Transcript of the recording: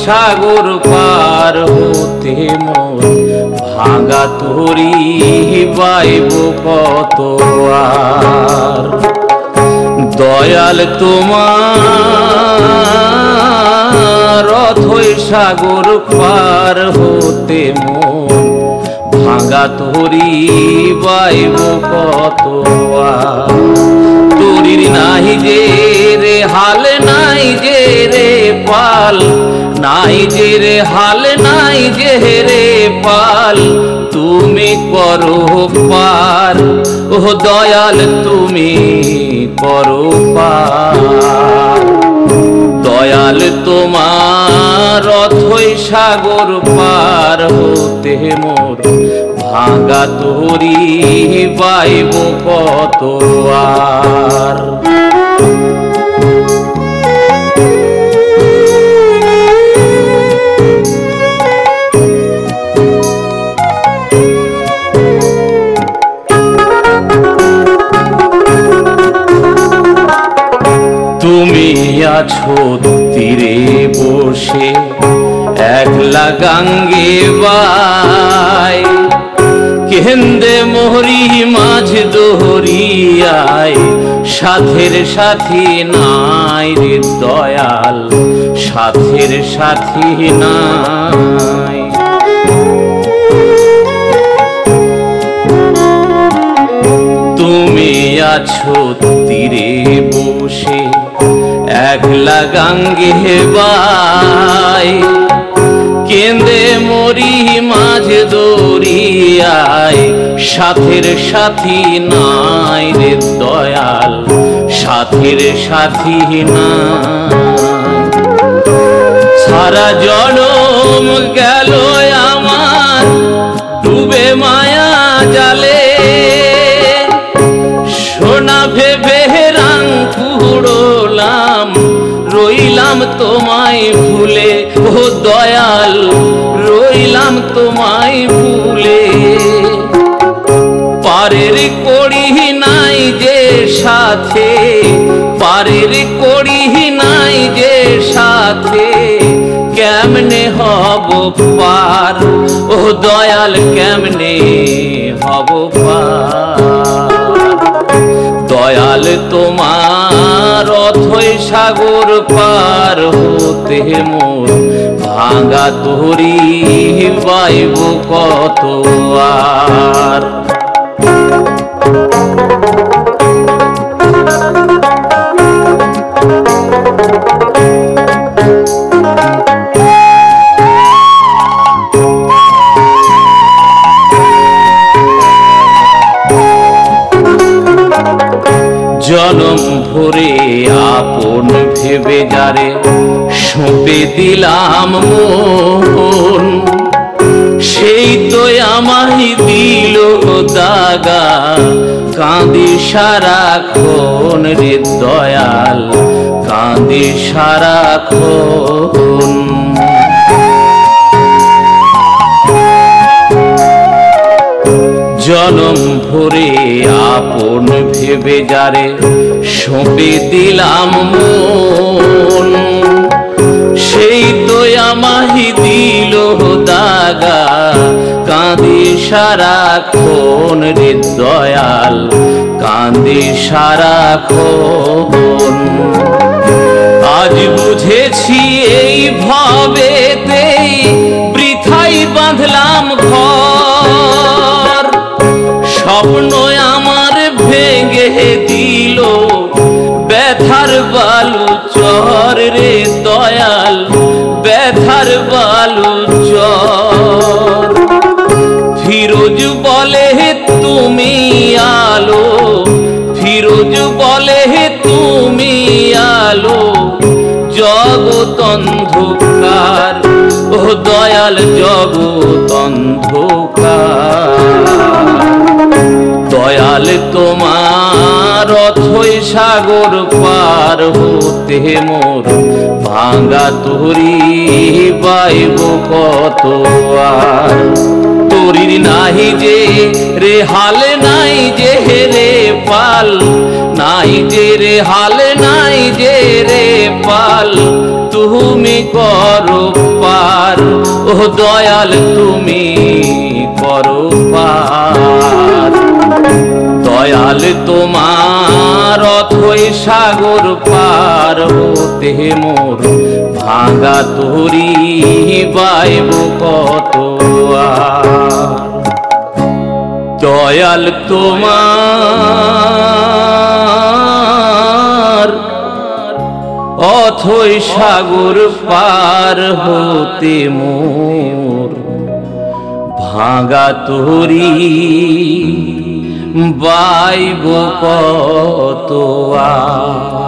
সাগর পার হতে মোর ভাঙা তরি বাইব কত আর। দয়াল তোমার অথই সাগর পার হতে মোর ভাঙা তরি বাইব কত আর। তরির নাই যে রে হাল নাই যে রে পাল, নাই যে রে হাল নাই যে রে পাল, তুমি করো পার ও দয়াল তুমি করো পার। দয়াল তোমার অথই সাগর পার হতে মোর ভাঙা তরি বাইব কত আর। তুমি আছো তীরে বসে একলা গাঙ্গে বাই, কেন্দ্রে মোহরি মাঝ দরিয়ায় সাথের সাথী নাই রে দয়াল সাথের সাথী নাই। তুমি আছো তীরে বসে একলা গাঙ্গে বাই, কেন্দ্রে মরি মাঝ দরিয়ায় সাথের সাথী নাই রে দয়াল সাথের সাথী নাই। সারা জনম গেল আমার ডুবে মায়া জালে, সোনা ভেবে রাং কুড়োলাম রইলাম তোমায় ভুলে ও দয়াল রইলাম তোমায় ভুলে। পারের কড়ি নাই যে সাথে, পারের কড়ি নাই যে সাথে, কেমনে হব পার ও দয়াল কেমনে হব পার। দয়াল তোমার অথই সাগর পার হতে মোর ভাঙা তরি বাইব কত আর। জনম ভরে আপন ভেবে যারে সঁপে দিলাম মন, সেই তো আমায় দিল দাগা কাঁদি সারাক্ষণ রে দয়াল কাঁদি সারাক্ষণ। জনম ভরে আপন ভেবে যারে সঁপে দিলাম মন, সেই তো আমায় দিল দাগা কাঁদি সারাক্ষণ রে দয়াল কাঁদি সারাক্ষণ। আজ বুঝেছি এই ভবেতেই বৃথাই বাঁধলাম ঘর, স্বপ্ন আমার ভেঙে দিল ব্যথার বালু চর রে দয়াল ব্যথার বালু চর। ফিরোজ বলে তুমি আলো, ফিরোজ বলে তুমি আলো, জগৎ অন্ধকার ও দয়াল জগৎ অন্ধকার। দয়াল তোমার অথই সাগর পার হতে মোর ভাঙা তরি বাইব কত আর। তরির নাহি যে রে হাল নাই যে রে পাল, নাই যে রে হাল নাই যে রে পাল, তুমি করো পার, ও দয়াল তুমি করো পার। দয়াল তোমার অথই সাগর পার হতে মোর ভাঙা তরি বাইব কত আর। দয়াল তোমার অথই সাগর পার হতে মোর ভাঙা তরি বাইব কত আর।